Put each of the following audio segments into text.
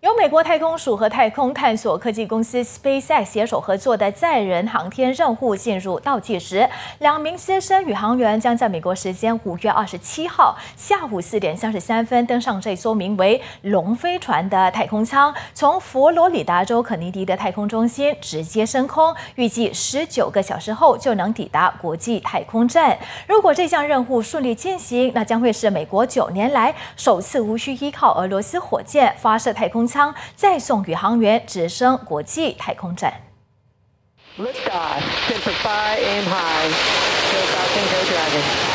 由美国太空署和太空探索科技公司 SpaceX 携手合作的载人航天任务进入倒计时，2名资深宇航员将在美国时间5月27号下午4点33分登上这艘名为“龙飞船”的太空舱，从佛罗里达州肯尼迪的太空中心直接升空，预计19个小时后就能抵达国际太空站。如果这项任务顺利进行，那将会是美国9年来首次无需依靠俄罗斯火箭发射太空舱再送宇航员直升国际太空站。 Liftoff. Good for fire, aim high. Go Falcon, go Dragon.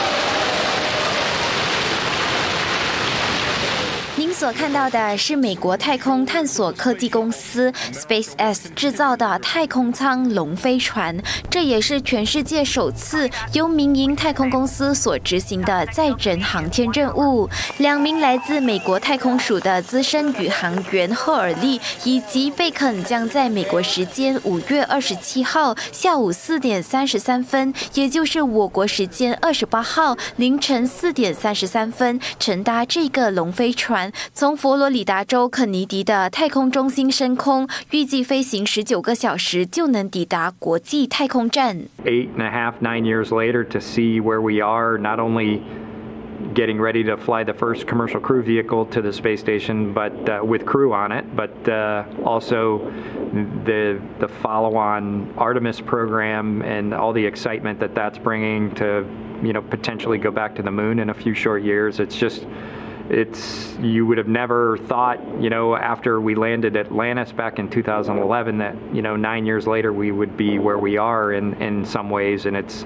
您所看到的是美国太空探索科技公司 SpaceX 制造的太空舱龙飞船，这也是全世界首次由民营太空公司所执行的载人航天任务。2名来自美国太空署的资深宇航员赫尔利以及贝肯将在美国时间5月27号下午4点33分，也就是我国时间28号凌晨4点33分，乘搭这个龙飞船。从佛罗里达州肯尼迪的太空中心升空，预计飞行19个小时就能抵达国际太空站。 8.5, 9 years later, to see where we are, not only getting ready to fly the first commercial crew vehicle to the space station, but with crew on it, but also the follow-on Artemis program and all the excitement that that's bringing to potentially go back to the moon in a few short years. You would have never thought, after we landed Atlantis back in 2011 that, 9 years later we would be where we are in some ways, and it's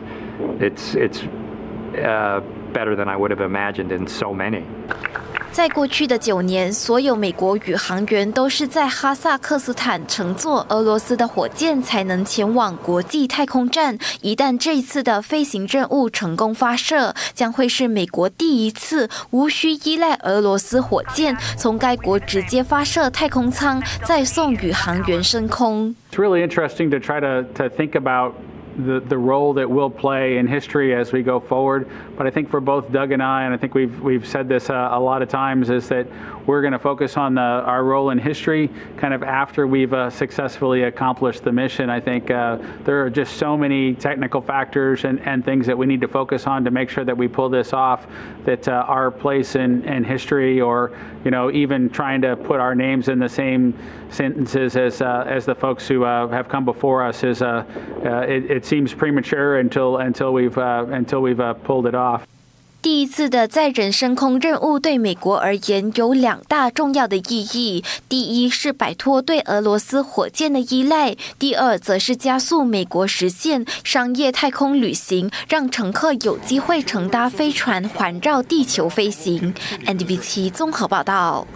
better than I would have imagined in so many. 在过去的9年，所有美国宇航员都是在哈萨克斯坦乘坐俄罗斯的火箭才能前往国际太空站。一旦这一次的飞行任务成功发射，将会是美国第一次无需依赖俄罗斯火箭，从该国直接发射太空舱，再送宇航员升空。 It's really interesting to try to think about the role that we'll play in history as we go forward. But I think for both Doug and I think we've said this a lot of times, is that we're going to focus on our role in history kind of after we've successfully accomplished the mission. I think there are just so many technical factors and things that we need to focus on to make sure that we pull this off, that our place in history, or even trying to put our names in the same sentences as the folks who have come before us, is it seems premature until we've pulled it off. 第一次的载人升空任务对美国而言有2大重要的意义。第一是摆脱对俄罗斯火箭的依赖，第二则是加速美国实现商业太空旅行，让乘客有机会乘搭飞船环绕地球飞行。NDV7综合报道。